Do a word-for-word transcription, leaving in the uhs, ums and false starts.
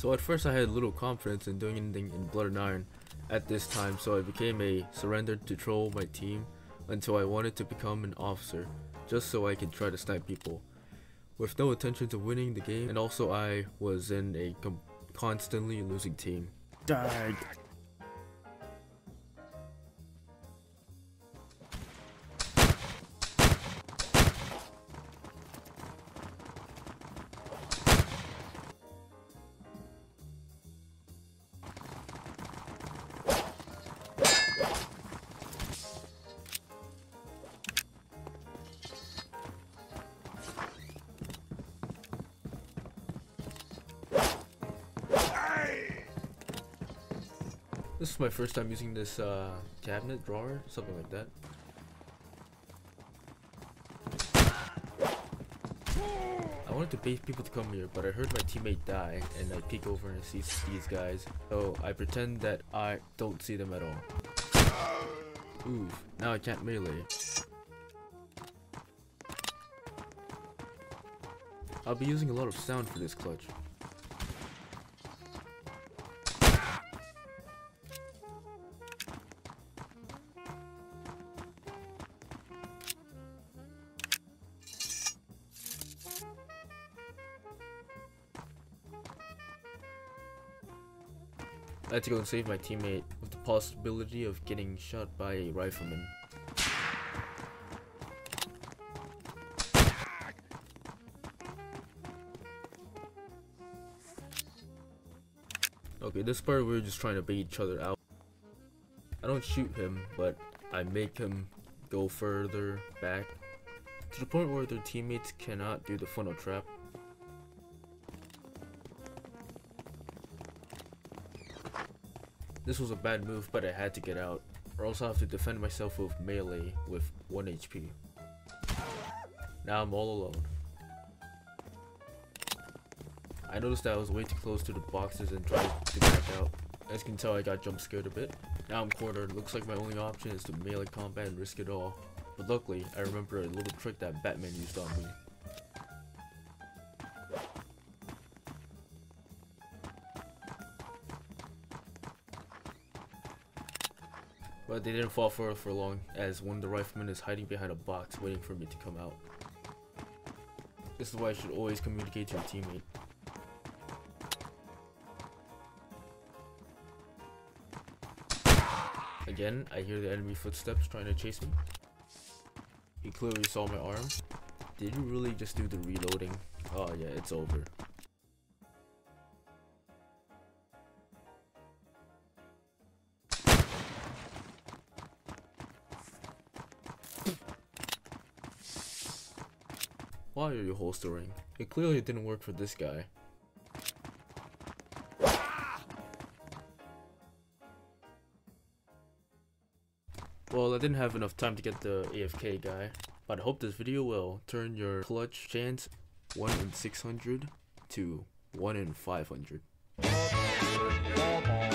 So at first I had little confidence in doing anything in Blood and Iron at this time, so I became a surrendered to troll my team until I wanted to become an officer, just so I could try to snipe people, with no intentions of winning the game, and also I was in a constantly losing team. Died. This is my first time using this uh, cabinet drawer, something like that. I wanted to bait people to come here, but I heard my teammate die, and I peek over and I see these guys. So I pretend that I don't see them at all. Oof, now I can't melee. I'll be using a lot of sound for this clutch. I had to go and save my teammate with the possibility of getting shot by a rifleman. Okay, this part we we're just trying to bait each other out. I don't shoot him, but I make him go further back to the point where their teammates cannot do the funnel trap. This was a bad move, but I had to get out, or else I have to defend myself with melee with one H P. Now I'm all alone. I noticed that I was way too close to the boxes and tried to back out. As you can tell, I got jump scared a bit. Now I'm cornered. Looks like my only option is to melee combat and risk it all. But luckily, I remember a little trick that Batman used on me. But they didn't fall for it for long, as one of the riflemen is hiding behind a box waiting for me to come out. This is why I should always communicate to your teammate. Again, I hear the enemy footsteps trying to chase me. He clearly saw my arm. Did you really just do the reloading? Oh yeah, it's over. Why are you holstering? It clearly didn't work for this guy. Well, I didn't have enough time to get the A F K guy, but I hope this video will turn your clutch chance one in six hundred to one in five hundred.